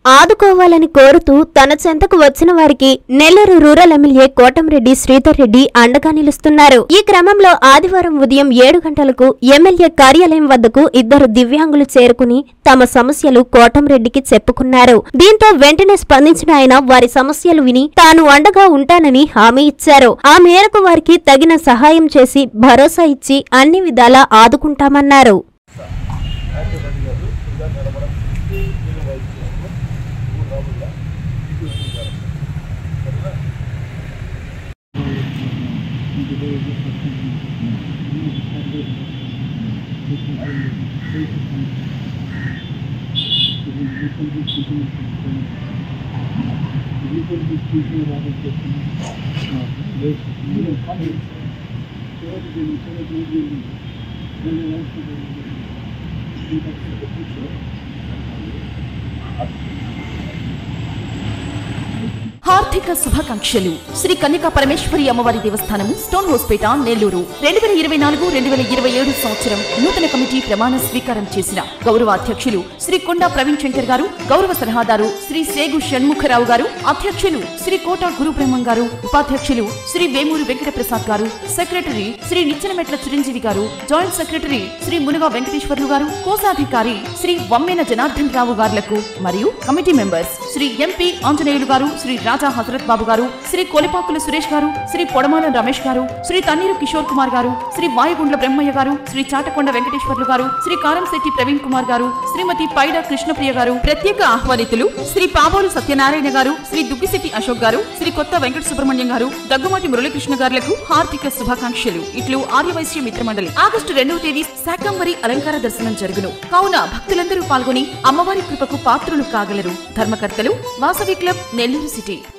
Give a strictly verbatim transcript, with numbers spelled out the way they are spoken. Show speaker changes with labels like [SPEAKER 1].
[SPEAKER 1] ఆదుకోవాలని కోరుతూ తన చెంతకు వచ్చిన వారికి నెల్లూరు రూరల్ ఎమ్మెల్యే కోటంరెడ్డి శ్రీధర్ రెడ్డి అండగా నిలుస్తున్నారు. ఈ క్రమంలో ఆదివారం ఉదయం ఏడు గంటలకు ఎమ్మెల్యే కార్యాలయం వద్దకు ఇద్దరు దివ్యాంగులు చేరుకుని తమ సమస్యలు కోటంరెడ్డికి చెప్పుకున్నారు. దీంతో వెంటనే స్పందించిన ఆయన వారి సమస్యలు విని తాను అండగా ఉంటానని హామీ ఇచ్చారు. ఆ మేరకు వారికి తగిన సహాయం చేసి భరోసా ఇచ్చి అన్ని విధాలా ఆదుకుంటామన్నారు.
[SPEAKER 2] ఆర్థిక శుభాకాంక్షలు. శ్రీ కన్యకా పరమేశ్వరి అమ్మవారి దేవస్థానము, స్టోన్ హౌస్పేట, నెల్లూరు. రెండు వేల ఇరవై నాలుగు రెండు వేల ఇరవై ఏడు సంవత్సరం నూతన కమిటీ ప్రమాణ స్వీకారం చేసిన గౌరవ అధ్యక్షులు శ్రీ కొండా ప్రవీణ్ శంకర్ గారు, గౌరవ సలహాదారు శ్రీ సేగు షణ్ముఖరావు గారు, అధ్యక్షులు శ్రీ కోట గురుబ్రహ్మం గారు, ఉపాధ్యక్షులు శ్రీ వేమూరు వెంకట ప్రసాద్ గారు, secretary Shri Nichchenametla Chiranjeevi garu, joint secretary Shri Munuga Venkateswarlu garu, కోశాధికారి శ్రీ వమ్మెన జనార్దన్ రావు గారులకు మరియు committee members Shri MP Anjaneyulu garu, Shri రాజా హజరత్ బాబు గారు, శ్రీ కొలిపాకుల సురేష్ గారు, శ్రీ పొడమాల రమేష్ గారు, శ్రీ తన్నీరు కిషోర్ కుమార్ గారు, శ్రీ వాయుగుండ్ల బ్రహ్మయ్య గారు, శ్రీ చాటకొండ వెంకటేశ్వర్లు గారు, శ్రీ కారంశెట్టి ప్రవీణ్ కుమార్ గారు, శ్రీమతి పైడ కృష్ణప్రియ గారు, ప్రత్యేక ఆహ్వానితులు శ్రీ పాబోలు సత్యనారాయణ గారు, శ్రీ దుగ్గిశెట్టి అశోక్ గారు, శ్రీ కొత్త వెంకట సుబ్రహ్మణ్యం గారు, దగ్గుమాటి మురళీకృష్ణ గారులకు హార్దిక శుభాకాంక్షలు. ఇట్లు ఆర్యవైశ్య మిత్ర మండలి. ఆగస్టు రెండవ తేదీ శాకంబరి అలంకార దర్శనం జరుగును. కావున భక్తులందరూ పాల్గొని అమ్మవారి కృపకు పాత్రులు కాగలరు. ధర్మకర్తలు వాసవి క్లబ్, నెల్లూరు సిటీ.